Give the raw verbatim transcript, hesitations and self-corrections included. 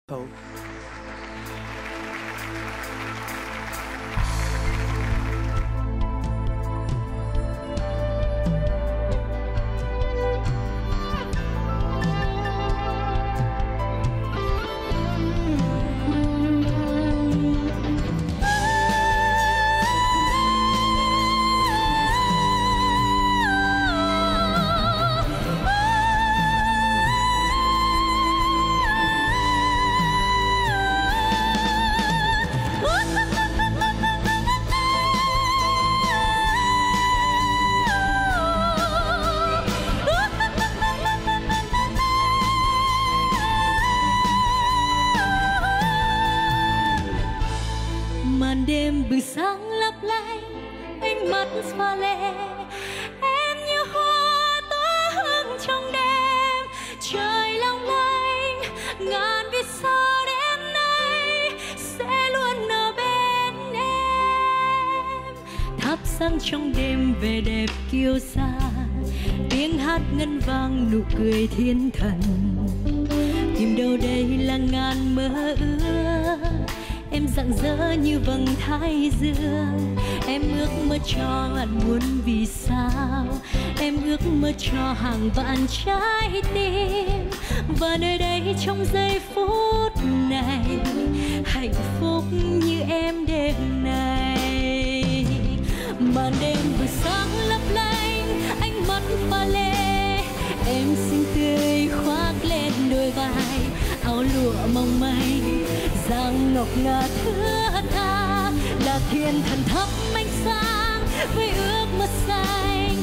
khấu. Màn đêm bừng sáng lấp lánh, ánh mắt pha lê, em như hoa tỏa hương trong đêm. Trời long lanh, ngàn vì sao đêm nay sẽ luôn ở bên em. Thắp sáng trong đêm vẻ đẹp kiêu sa, tiếng hát ngân vang nụ cười thiên thần. Tìm đâu đây là ngàn mơ ước, em rạng rỡ như vầng thái dương. Em ước mơ cho ngàn muôn vì sao, em ước mơ cho hàng vạn trái tim. Và nơi đây trong giây phút này, hạnh phúc như em đêm này. Màn đêm vừa sáng lấp lánh, ánh mắt pha lê, em xinh tươi khoác lên đôi vai. Áo lụa mong manh, dáng ngọc ngà thướt tha, là thiên thần thắp ánh sáng với ước mơ xanh.